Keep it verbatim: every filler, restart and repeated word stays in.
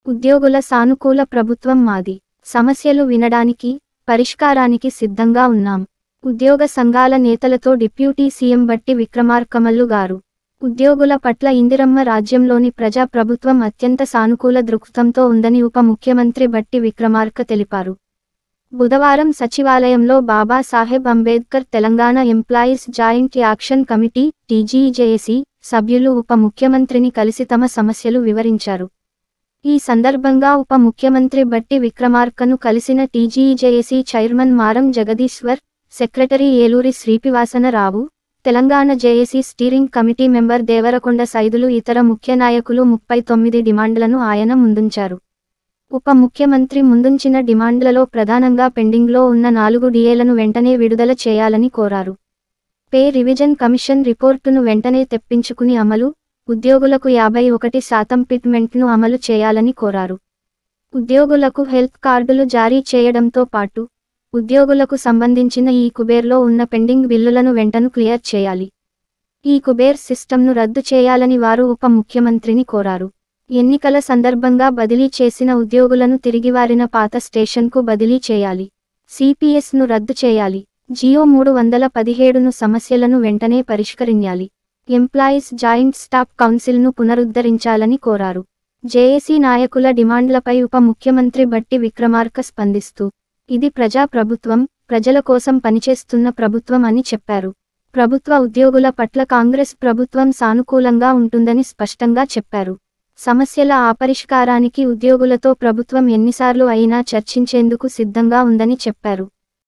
ఉద్యోగుల సానుకూల ప్రభుత్వం మాది. సమస్యలు వినడానికి, పరిష్కారానికి సిద్ధంగా ఉన్నాం. ఉద్యోగ సంఘాల నేతలతో డిప్యూటీ సీఎం బట్టి విక్రమార్కమల్లు గారు. ఉద్యోగుల పట్ల ఇందిరమ్మ రాజ్యంలోని ప్రజా ప్రభుత్వం అత్యంత సానుకూల దృక్పథంతో ఉందని ఉప ముఖ్యమంత్రి బట్టి విక్రమార్క తెలిపారు. బుధవారం సచివాలయంలో Baba Saheb Ambedkar Telangana employees joint action committee TGJAC సభ్యులు ఉప ముఖ్యమంత్రిని కలిసి తమ సమస్యలు వివరించారు. ఈ సందర్భంగా ఉప ముఖ్యమంత్రి బట్టి విక్రమార్కను కలిసిన TGJAC chairman Maram Jagadishwar, secretary Eluri Srinivasarao, Telangana JAC steering committee member Devarakonda Saidulu ఇతర ముఖ్య నాయకులు ముప్పై తొమ్మిది డిమాండ్లను ఆయన ముందుంచారు. ఉప ముఖ్యమంత్రి ముందుంచిన డిమాండ్లలో ప్రధానంగా పెండింగ్లో ఉన్న నాలుగు డిఏలను వెంటనే విడుదల చేయాలని కోరారు. పే రివిజన్ కమిషన్ రిపోర్టును వెంటనే తెప్పించుకుని అమలు, ఉద్యోగులకు యాభై ఒకటి శాతం ఫిట్మెంట్ను అమలు చేయాలని కోరారు. ఉద్యోగులకు హెల్త్ కార్డులు జారీ చేయడంతో పాటు ఉద్యోగులకు సంబంధించిన ఈ కుబేర్లో ఉన్న పెండింగ్ బిల్లులను వెంటనే క్లియర్ చేయాలి. ఈ కుబేర్ సిస్టమ్ను రద్దు చేయాలని వారు ఉప ముఖ్యమంత్రిని కోరారు. ఎన్నికల సందర్భంగా బదిలీ చేసిన ఉద్యోగులను తిరిగి వారిన పాత స్టేషన్కు బదిలీ చేయాలి. సిపిఎస్ను రద్దు చేయాలి. జియో మూడు వందల పదిహేడును సమస్యలను వెంటనే పరిష్కరించాలి. ఎంప్లాయీస్ జాయింట్ స్టాఫ్ కౌన్సిల్ను పునరుద్ధరించాలని కోరారు. జేఏసీ నాయకుల డిమాండ్లపై ఉప ముఖ్యమంత్రి బట్టి విక్రమార్క స్పందిస్తూ, ఇది ప్రజా ప్రభుత్వం, ప్రజల కోసం పనిచేస్తున్న ప్రభుత్వం అని చెప్పారు. ప్రభుత్వ ఉద్యోగుల పట్ల కాంగ్రెస్ ప్రభుత్వం సానుకూలంగా ఉంటుందని స్పష్టంగా చెప్పారు. సమస్యల ఆపరిష్కారానికి ఉద్యోగులతో ప్రభుత్వం ఎన్నిసార్లు అయినా చర్చించేందుకు సిద్ధంగా ఉందని చెప్పారు.